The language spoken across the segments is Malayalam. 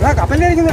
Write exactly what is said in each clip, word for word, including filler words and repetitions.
കപ്പലിരിക്കുന്ന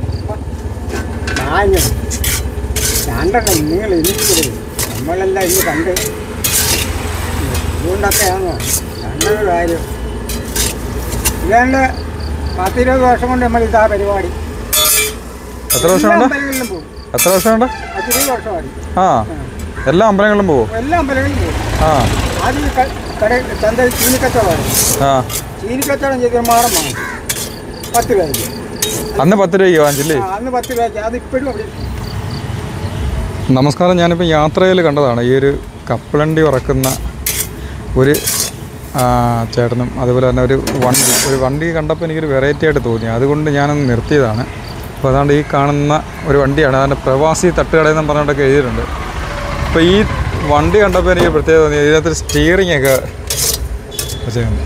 രണ്ടെണ്ണം നിങ്ങൾ എനിക്ക് നമ്മളെല്ലാം ഇന്ന് കണ്ട് അതുകൊണ്ടൊക്കെയാണോ രണ്ടൊരു കാര്യം ഇതാണ്ട് പത്തിരുപത് വർഷം കൊണ്ട് നമ്മൾ ഇതാ പരിപാടി. എത്ര വർഷമുണ്ട്? എത്ര വർഷമുണ്ട്? പത്തിരുപത് വർഷമായി. ആ എല്ലാ അമ്പലങ്ങളിലും പോകും? എല്ലാ അമ്പലങ്ങളിലും പോകും. ആ ആദ്യം കട ചന്തയിൽ ചീനിക്കച്ചവടമായിരുന്നു. ആ ചീനിക്കച്ചവടം ചെയ്ത് മാറം വാങ്ങി പത്ത് രൂപയ്ക്ക്. അന്ന് പത്ത് രൂപയ്ക്ക് വാങ്ങിച്ചില്ലേ? അന്ന് പത്ത് രൂപയ്ക്ക്. അത് ഇപ്പോഴും അവിടെ. നമസ്കാരം. ഞാനിപ്പോൾ യാത്രയിൽ കണ്ടതാണ് ഈ ഒരു കപ്പലണ്ടി വറക്കുന്ന ഒരു ചേട്ടനും അതുപോലെ തന്നെ ഒരു വണ്ടി ഒരു വണ്ടി കണ്ടപ്പോൾ എനിക്കൊരു വെറൈറ്റി ആയിട്ട് തോന്നി. അതുകൊണ്ട് ഞാനൊന്ന് നിർത്തിയതാണ്. അപ്പോൾ അതുകൊണ്ട് ഈ കാണുന്ന ഒരു വണ്ടിയാണ്. അതിൻ്റെ പ്രവാസി തട്ടുകടയെന്നും പറഞ്ഞിട്ടൊക്കെ എഴുതിയിട്ടുണ്ട്. അപ്പോൾ ഈ വണ്ടി കണ്ടപ്പോൾ എനിക്ക് പ്രത്യേകത തോന്നി. ഇതിനകത്തൊരു സ്റ്റിയറിംഗ് ഒക്കെ ചെയ്യുന്നു.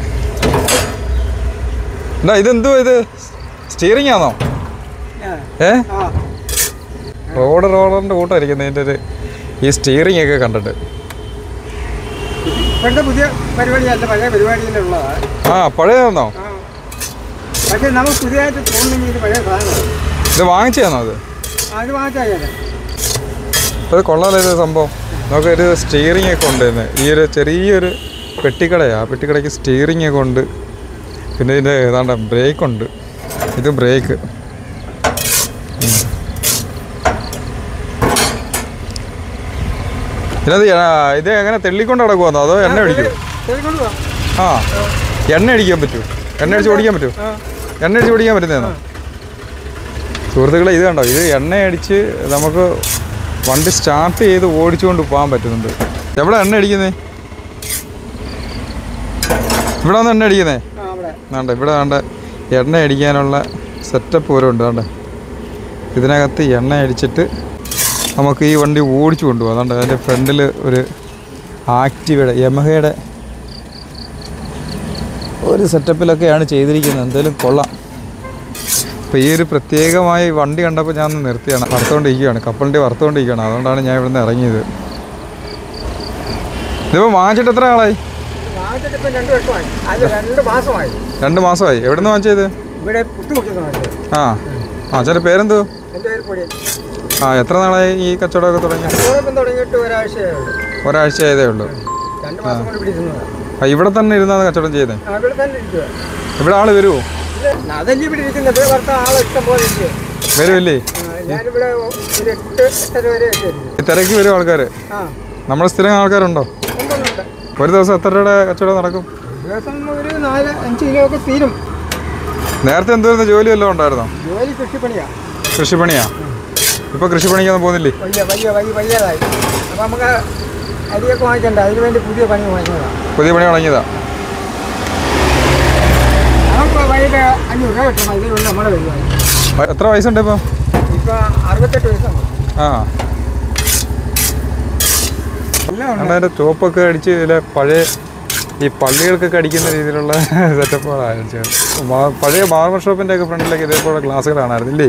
എന്താ ഇതെന്തോ ഇത് സ്റ്റിയറിംഗ് ആണോ? ഏ റോഡ് റോഡറിൻ്റെ കൂട്ടമായിരിക്കുന്നത് ഇതിൻ്റെ ഒരു ഈ സ്റ്റിയറിംഗ് ഒക്കെ കണ്ടിട്ട്. പുതിയ പരിപാടിയല്ല, പഴയ പരിപാടിയിലുള്ളതാണ്. ആ പഴയതാണോ? പക്ഷേ നമുക്ക് പുതിയതായിട്ട് തോന്നുന്നെങ്കിൽ ഇത് പഴയ സാധനമാണ്. ഇത് വാങ്ങിച്ചതാണോ? അത് അത് വാങ്ങിച്ചാൽ അത് കൊള്ളാലോ ഇത് സംഭവം. നമുക്ക് ഒരു സ്റ്റിയറിംഗ് ഒക്കെ ഉണ്ട്. ഈ ഒരു ചെറിയൊരു പെട്ടിക്കടയാണ്. ആ പെട്ടിക്കടയ്ക്ക് സ്റ്റിയറിംഗ് ഒക്കെ ഉണ്ട്. പിന്നെ ഇതിൻ്റെ ഏതാണ്ട് ബ്രേക്ക് ഉണ്ട്. ഇത് ബ്രേക്ക്. ഇതിനത് ഇത് എങ്ങനെ തെള്ളിക്കൊണ്ട് നടക്കുമെന്നോ അതോ എണ്ണ അടിക്കും? ആ എണ്ണ അടിക്കാൻ പറ്റുമോ? എണ്ണ അടിച്ച് ഓടിക്കാൻ പറ്റുമോ? എണ്ണ അടിച്ച് ഓടിക്കാൻ പറ്റുന്നതാണോ? സുഹൃത്തുക്കളെ ഇത് കണ്ടോ, ഇത് എണ്ണ അടിച്ച് നമുക്ക് വണ്ടി സ്റ്റാർട്ട് ചെയ്ത് ഓടിച്ചുകൊണ്ട് പോകാൻ പറ്റുന്നുണ്ട്. എവിടെ എണ്ണ അടിക്കുന്നേ? ഇവിടെ വന്ന് എണ്ണ അടിക്കുന്നേ? വേണ്ട, ഇവിടെ വേണ്ട എണ്ണ അടിക്കാനുള്ള സെറ്റപ്പ് ഓരോ ഉണ്ട്. വേണ്ട ഇതിനകത്ത് എണ്ണ അടിച്ചിട്ട് നമുക്ക് ഈ വണ്ടി ഓടിച്ചു കൊണ്ടുപോകാം. അതുകൊണ്ട് അതിൻ്റെ ഫ്രണ്ടിൽ ഒരു ആക്റ്റീവയുടെ യമഹയുടെ ഒരു സെറ്റപ്പിലൊക്കെയാണ് ചെയ്തിരിക്കുന്നത്. എന്തായാലും കൊള്ളാം. അപ്പോൾ ഈ ഒരു പ്രത്യേകമായ വണ്ടി കണ്ടപ്പോൾ ഞാൻ ഒന്ന് നിർത്തിയാണ്. വറുത്തുകൊണ്ടിരിക്കുകയാണ്, കപ്പലിൻ്റെ വറുത്തുകൊണ്ടിരിക്കുകയാണ്. അതുകൊണ്ടാണ് ഞാൻ ഇവിടെ നിന്ന് ഇറങ്ങിയത്. ഇതിപ്പോൾ വാങ്ങിച്ചിട്ട് എത്ര ആളായി? രണ്ട് മാസമായി. എവിടെ നിന്ന് വാങ്ങിച്ചത്? ആ ആ ചേട്ടാ പേരെന്തോ? ആ എത്ര നാളായി ഈ കച്ചവടമൊക്കെ തുടങ്ങി? ഒരാഴ്ച ആയതേ ഉള്ളൂ. ആ ഇവിടെ തന്നെ ഇരുന്നാണ് കച്ചവടം ചെയ്യുന്നത്? ഇവിടെ ആള് വരുമോ? വരുമല്ലേ? തിരക്ക് വരും ആൾക്കാർ? നമ്മുടെ സ്ഥിരം ആൾക്കാരുണ്ടോ? ഒരു ദിവസം എത്ര രൂപയുടെ കച്ചവടം നടക്കും? നേരത്തെ എന്തായിരുന്നു ജോലി വല്ലതും ഉണ്ടായിരുന്നോ? കൃഷിപ്പണിയാ? ഇപ്പൊ കൃഷിപ്പണിക്കൊന്നും പോകുന്നില്ലേ? പുതിയ പണി തുടങ്ങിയതാ? എത്ര വയസ്സുണ്ട് ഇപ്പൊ? ആ അതിൻ്റെ ടോപ്പൊക്കെ അടിച്ച് ഇതിലെ പഴയ ഈ പള്ളികൾക്കൊക്കെ അടിക്കുന്ന രീതിയിലുള്ള സെറ്റപ്പുകളാണ്. പഴയ ബാർബർ ഷോപ്പിൻ്റെ ഒക്കെ ഫ്രണ്ടിലൊക്കെ ഇതേപോലെ ഗ്ലാസ്സുകൾ കാണാറുന്നില്ലേ?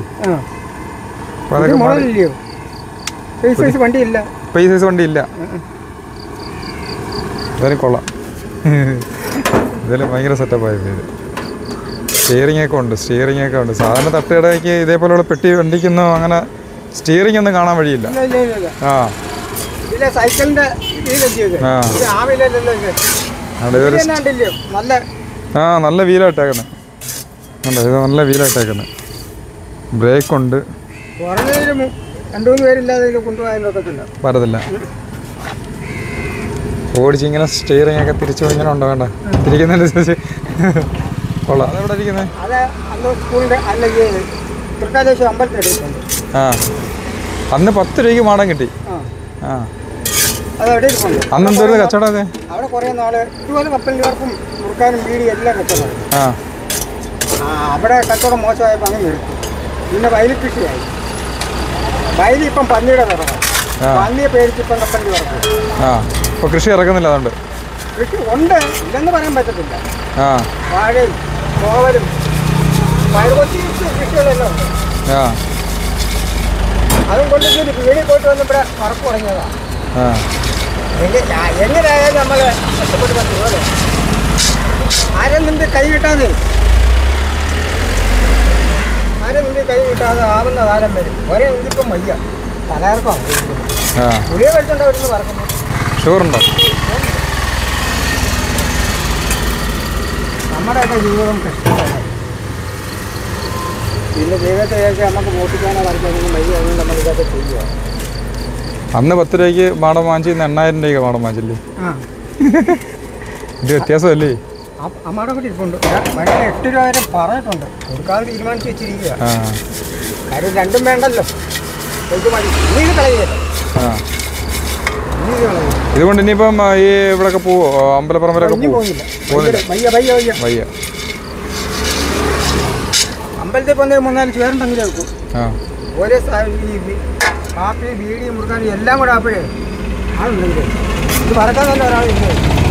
ഇപ്പം ഈ സൈസ് വണ്ടിയില്ല. എന്തായാലും കൊള്ളാം. എന്തായാലും ഭയങ്കര സെറ്റപ്പായിരുന്നു ഇത്. സ്റ്റിയറിംഗ് ഒക്കെ ഉണ്ട് സ്റ്റിയറിംഗ് ഒക്കെ ഉണ്ട് സാധാരണ തട്ടുകടയ്ക്ക് ഇതേപോലെയുള്ള പെട്ടി വണ്ടിക്കൊന്നും അങ്ങനെ സ്റ്റിയറിംഗ് ഒന്നും കാണാൻ വഴിയില്ല. ആ ആ നല്ല വീലായിട്ടേക്കുന്നത്. അല്ല ഇത് നല്ല വീലായിട്ടേക്കുന്നത്. ബ്രേക്ക് ഉണ്ട്. പറ്റത്തില്ല. ഓടിച്ചിങ്ങനെ സ്റ്റിയറിംഗ് ഒക്കെ തിരിച്ചു ഇങ്ങനെ ഉണ്ടോ? വേണ്ട തിരിക്കുന്നതിനനുസരിച്ച് കൊള്ളാം. അതെവിടെ ഇരിക്കുന്നത്? ആ അന്ന് പത്ത് രൂപയ്ക്ക് മാടം കിട്ടി. ആ അന്ന് എന്തായിരുന്നു കച്ചവടം? അതെ അവിടെ കുറേ നാള് ഇതുപോലെ കപ്പലിനും മുറുക്കാനും വീടും എല്ലാം കച്ചവടം. ആ അവിടെ കച്ചവടം മോശമായപ്പോൾ അങ്ങനെ നിർത്തി. പിന്നെ വയൽ കൃഷിയായി. വയൽ ഇപ്പം പന്നിയുടെ കുറവാണ്. പന്നിയെ പേടിച്ച് ഇപ്പം കപ്പലിന് കുറക്കും. ആ ഇപ്പോൾ കൃഷി ഇറക്കുന്നില്ല. അതുകൊണ്ട് കൃഷി ഉണ്ട്, ഇല്ലെന്ന് പറയാൻ പറ്റത്തില്ല. ആ വാഴയും കോവലും പയറുകൊത്തി കൃഷികളെല്ലാം ഉണ്ട്. ആ അതും കൊണ്ട് വീടിൽ പോയിട്ട് വന്നപ്പോൾ വറപ്പ് തുടങ്ങിയതാണ്. ആ എങ്ങനെയായാലും നമ്മൾ കഷ്ടപ്പെട്ട് പറ്റുമല്ലോ. ആരും നിന്റെ കൈ കിട്ടാതെ കൈ കിട്ടാതെ ആവുന്ന കാലം വരും. ഒരേ ഇതിപ്പം വയ്യ, തലയിറക്കം പുളിയെ കഴിച്ചോണ്ട് അവരുന്ന് പറക്കുന്നു. ഷുഗറുണ്ടോ? നമ്മുടെയൊക്കെ ജീവിതം കഷ്ടമാണ്. പിന്നെ ദൈവത്തെ ചേച്ചി നമുക്ക് മോട്ടിക്കാനോ വരയ്ക്കാനൊന്നും വയ്യ. അതുകൊണ്ട് നമ്മൾ ഇതൊക്കെ ചെയ്യുക. അന്ന് പത്ത് രൂപയ്ക്ക് മാടം വാങ്ങിച്ച് ഇന്ന് എണ്ണായിരം രൂപയ്ക്ക് മാടം വാങ്ങിച്ചില്ലേ? ആ ഇത് വ്യത്യാസമല്ലേ? അമ്മയുടെ കൂടി ഇരിപ്പുണ്ട്. മഴ എട്ട് രൂപ വരെ പറഞ്ഞിട്ടുണ്ട്. കൊടുക്കാതെ തീരുമാനിച്ച് വെച്ചിരിക്കുക. കാര്യം രണ്ടും വേണ്ടല്ലോ. ഇത് മതി. ഇനി ഇത് കളയല്ലോ. ഇനി ഇത് കളയും. ഇതുകൊണ്ട് ഇനിയിപ്പം ഈ ഇവിടെയൊക്കെ പോവോ? അമ്പലപ്പുറമ്പിലൊക്കെ പോകുന്നില്ല. വയ്യ വയ്യ വയ്യ വയ്യ. അമ്പലത്തിൽ പോകുന്ന മൂന്നാല് ചേരുണ്ടെങ്കിലും വെക്കും. ഓരോ കാപ്പി ബീഡി മുറുക്കാനും എല്ലാം കൂടെ ആപ്പോഴേ ആളുണ്ടെങ്കിൽ ഇത് പറക്കാൻ തന്നെ ഒരാളില്ല.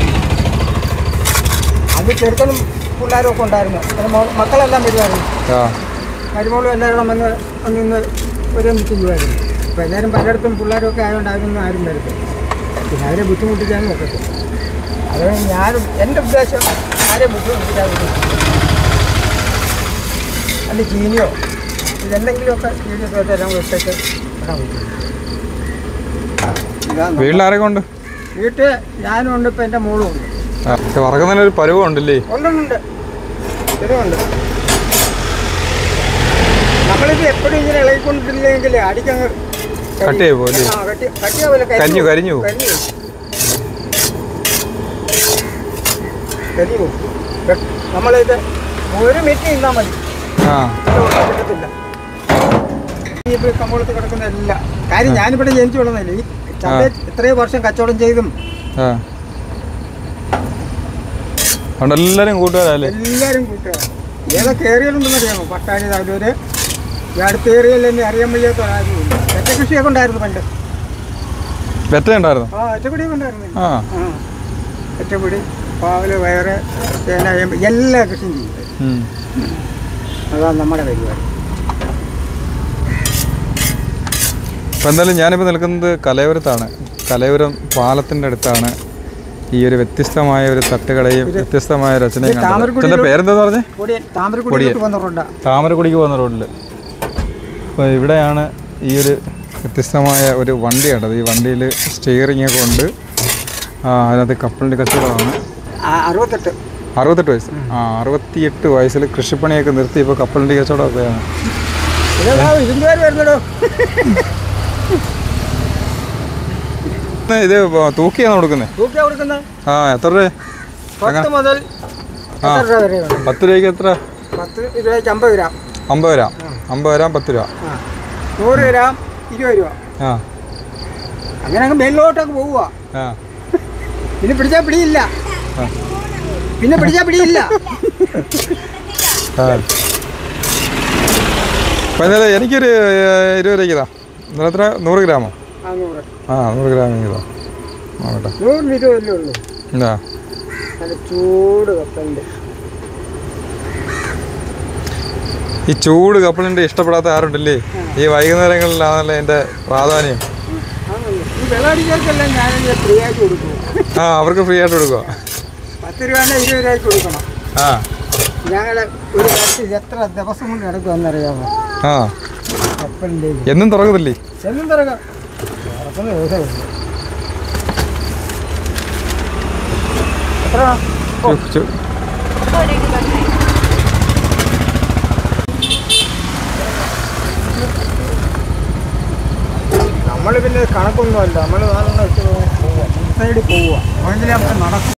അത് ചെറുക്കനും പിള്ളേരും ഒക്കെ ഉണ്ടായിരുന്നു. മക്കളെല്ലാം വരുമായിരുന്നു. മരുമോളും എല്ലാവരും വന്ന് ഒന്ന് ഒരുമിച്ച് ചെയ്യുമായിരുന്നു. അപ്പോൾ എല്ലാവരും പലയിടത്തും പിള്ളേരും ഒക്കെ ആയതുകൊണ്ട് അവരൊന്നും ആരും വരത്തില്ല. പിന്നെ അവരെ ബുദ്ധിമുട്ടിക്കാനും ഒക്കത്തില്ല. അതുകൊണ്ട് ഞാനും എൻ്റെ ഉദ്ദേശം ആരെയും ബുദ്ധിമുട്ടിക്കാതെ അല്ല ചീനിയോ ഇതെന്തെങ്കിലുമൊക്കെ ചീനിയൊക്കെ എല്ലാം ഇട്ടിട്ട് ഇടാൻ പറ്റും. വീട്ടിലാരൊക്കെ ഉണ്ട്? വീട്ടിൽ ഞാനും ഉണ്ട്. ഇപ്പം എൻ്റെ മോളും ഉണ്ട്. വറക്കുന്നതിനൊരു പരുവുണ്ടല്ലേ? ഉണ്ടുണ്ട്, പരുവുണ്ട്. നമ്മളിത് എപ്പോഴും ഇങ്ങനെ ഇളകിക്കൊണ്ടിട്ടില്ലെങ്കിൽ അടിക്കങ്ങ് കട്ടിയായി പോലെ കരിഞ്ഞു കരിഞ്ഞു കരിഞ്ഞു കരിഞ്ഞു നമ്മളിത് ഒരു മിനിറ്റ് നിന്നാൽ മതി. കിട്ടത്തില്ല ഈ കമ്പോളത്ത് കിടക്കുന്ന എല്ലാം കാര്യം. ഞാനിവിടെ ജനിച്ചു വളർന്നില്ല. ഈ ചന്ത ഇത്രയും വർഷം കച്ചവടം ചെയ്തും എല്ലാവരും കൂട്ടുകാരല്ലേ? എല്ലാവരും കൂട്ടുകാരാണ്. ഏതൊക്കെ ഏരിയയിലുണ്ടെന്ന് അറിയാമോ? പട്ടാഴി താലൂര് ഈ അടുത്ത ഏരിയയിൽ തന്നെ അറിയാൻ വയ്യാത്ത ആരുമില്ല. ഒറ്റ കൃഷിയൊക്കെ ഉണ്ടായിരുന്നു പണ്ട്. വെറ്റ ഉണ്ടായിരുന്നു? ആ ഒറ്റപ്പൊടിയൊക്കെ ഉണ്ടായിരുന്നു. ആ ഒറ്റപ്പൊടി, പാവല്, വയറ്, തേന, എല്ലാ കൃഷിയും ചെയ്യും. അതാണ് നമ്മുടെ പരിപാടി. അപ്പോൾ എന്തായാലും ഞാനിപ്പോൾ നിൽക്കുന്നത് കലയോരത്താണ്. കലയോരം പാലത്തിൻ്റെ അടുത്താണ് ഈ ഒരു വ്യത്യസ്തമായ ഒരു തട്ടുകടയും വ്യത്യസ്തമായ രചനയും കണ്ടത്. പേരെന്താന്ന് പറഞ്ഞേ? താമരക്കുടിക്ക് പോകുന്ന റോഡിൽ. അപ്പോൾ ഇവിടെയാണ് ഈ ഒരു വ്യത്യസ്തമായ ഒരു വണ്ടി കണ്ടത്. ഈ വണ്ടിയിൽ സ്റ്റിയറിംഗ് ഒക്കെ ഉണ്ട്. അതിനകത്ത് കപ്പലിൻ്റെ കച്ചവടമാണ്. അറുപത്തെട്ട് അറുപത്തെട്ട് വയസ്സ് ആ അറുപത്തിയെട്ട് വയസ്സിൽ കൃഷിപ്പണിയൊക്കെ നിർത്തി ഇപ്പോൾ കപ്പലിൻ്റെ കച്ചവടമൊക്കെയാണ്. ഇത് തൂക്കിയാണ് കൊടുക്കുന്നത്? ആ എത്ര രൂപ? പത്ത് രൂപയ്ക്ക് എത്ര? അമ്പത് ഗ്രാം അമ്പത് ഗ്രാം അമ്പത് ഗ്രാം പത്ത് രൂപ. നൂറ് ഗ്രാം ഇരുപത് രൂപ. ആ അങ്ങനെ അങ്ങ് മേലോട്ടൊക്കെ പോവുക. പിന്നെ പിടിച്ചാൽ പിടിയില്ല. പിന്നെ പിടിച്ചാൽ പിടിയില്ല. എന്നാലും എനിക്കൊരു ഇരുപത് രൂപയ്ക്ക് ഇന്നലെ എത്ര? നൂറ് ഗ്രാമോ? ആ നൂറ് ഗ്രാം ഇതാ നോക്കട്ടെ. നൂറിന് ഇരുപതല്ലേ ഉള്ളൂ. എന്താ ചൂട് കപ്പലിൻ്റെ ഈ ചൂട് കപ്പലിൻ്റെ ഇഷ്ടപ്പെടാത്ത ആരുണ്ടല്ലേ? ഈ വൈകുന്നേരങ്ങളിലാണല്ലോ എൻ്റെ പ്രാധാന്യം. വെള്ളമടിക്കാർക്കെല്ലാം ഞാൻ ഫ്രീ ആയിട്ട് കൊടുക്കും. ആ അവർക്ക് ഫ്രീ ആയിട്ട് കൊടുക്കുക. പത്ത് രൂപേൻ്റെ ഇരുപത് രൂപയ്ക്ക് കൊടുക്കണം. ആ ഞങ്ങൾ ഒരു കത്തിൽ എത്ര ദിവസം കൊണ്ട് നടക്കുമെന്നറിയാമോ? ആ കപ്പലിൻ്റെ എന്നും തുറക്കത്തില്ലേ? എന്നും തുറക്കാം. തുറക്കുന്ന ദിവസമില്ല. എത്ര നമ്മൾ പിന്നെ കണക്കൊന്നുമല്ല. നമ്മൾ നാലെണ്ണം വെച്ച് പോവുക, സൈഡിൽ പോവുക. അപ്പോഴെങ്കിലും നമുക്ക് നടക്കും.